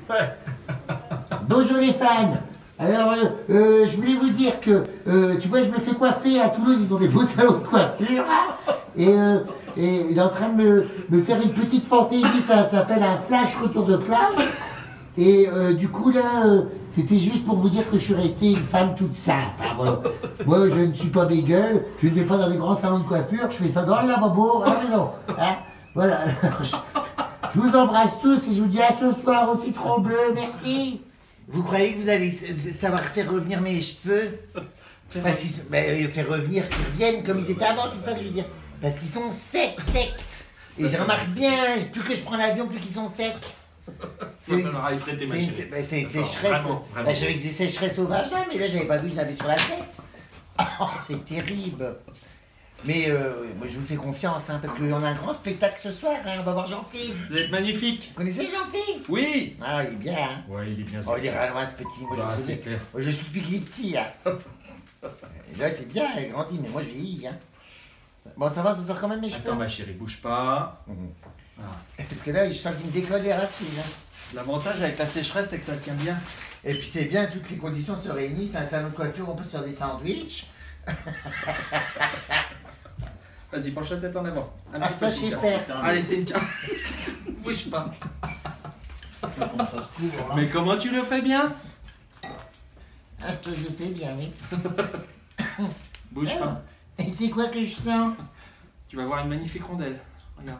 Bonjour les fans. Alors, je voulais vous dire que, tu vois, je me fais coiffer à Toulouse, ils ont des beaux salons de coiffure. Et il est en train de me faire une petite fantaisie, ça s'appelle un flash retour de plage. Et du coup là, c'était juste pour vous dire que je suis restée une femme toute simple. Hein, voilà. Moi je ne suis pas bégueule, je ne vais pas dans des grands salons de coiffure, je fais ça dans le lavabo à la maison. Hein, voilà. Je vous embrasse tous et je vous dis à ce soir au citron bleu, merci. Vous croyez que vous allez savoir faire revenir mes cheveux? Faire revenir, qu'ils reviennent comme ils étaient avant, c'est ça que je veux dire. Parce qu'ils sont secs. Et je remarque bien, plus que je prends l'avion, plus qu'ils sont secs. C'est sécheresse. Là, j'avais des sécheresses au vagin, mais là, j'avais pas vu, je l'avais sur la tête. Oh, c'est terrible. Mais moi, je vous fais confiance, hein, parce qu'on a un grand spectacle ce soir. Hein, on va voir Jean-Philippe. Vous êtes magnifique. Vous connaissez Jean-Philippe? Oui. Ah, il est bien. Hein. Ouais, il est bien. Oh, il est raloin, ce petit. Moi, c'est clair. Moi, je suis depuis qu'il est petit. Hein. Et là, c'est bien, il grandit, mais moi, je vieillis. Hein. Bon, ça va, ça sort quand même mes cheveux. Attends, ma chérie, bouge pas. Voilà. Parce que là, je sens qu'il me décolle les racines. Hein. L'avantage avec la sécheresse, c'est que ça tient bien. Et puis, c'est bien, toutes les conditions se réunissent. C'est un salon de coiffure, on peut se faire des sandwichs. Vas-y, penche la tête en avant. Ça, je sais faire. Allez, c'est une carte. Bouge pas. Mais comment tu le fais bien? Ah, je le fais bien, oui. Bouge pas. Et c'est quoi que je sens? Tu vas voir une magnifique rondelle. Regarde.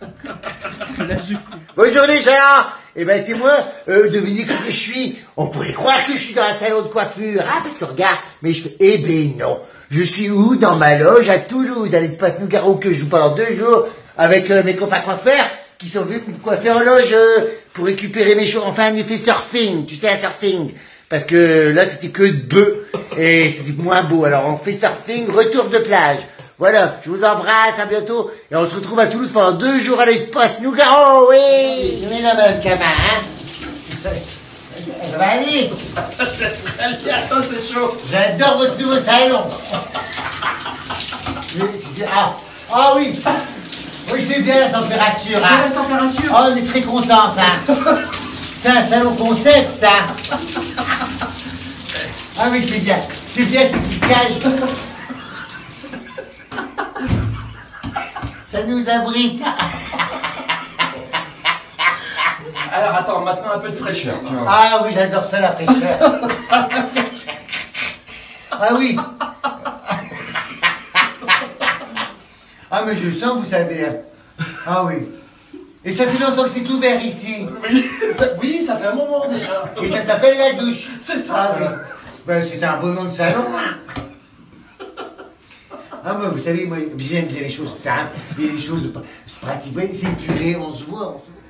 Bonjour les gens. Eh ben c'est moi, devinez que je suis. On pourrait croire que je suis dans un salon de coiffure, hein, parce que regarde, mais je fais... Eh ben non. Je suis où? Dans ma loge à Toulouse, à l'espace Nougaro, que je joue pendant 2 jours avec mes copains coiffeurs qui sont venus me coiffer en loge pour récupérer mes cheveux. Enfin, un effet surfing, tu sais, un surfing. Parce que là, c'était que de bœufs et c'était moins beau. Alors, on fait surfing, retour de plage. Voilà, je vous embrasse, à bientôt. Et on se retrouve à Toulouse pendant 2 jours à l'espace Nougaro, oui. Je mets la main, gamin, hein. Ça va aller. Attends, c'est chaud. J'adore votre nouveau salon. Ah oui. Oui, c'est bien la température. Hein. La température. Oh, on est très contents, hein. C'est un salon concept, hein. Ah oui, c'est bien. C'est bien, ces petites cages. Ça nous abrite. Alors attends, maintenant un peu de fraîcheur. Tu vois. Ah oui, j'adore ça, la fraîcheur. Ah oui. Ah mais je le sens, vous savez. Ah oui. Et ça fait longtemps que c'est ouvert ici. Oui, ça fait un moment déjà. Et ça s'appelle la douche. C'est ça. Ah oui. Ben, c'était un beau nom de salon. Hein. Ah moi, vous savez, moi, j'aime bien les choses simples et les choses pratiques. Vous voyez, c'est épuré, on se voit.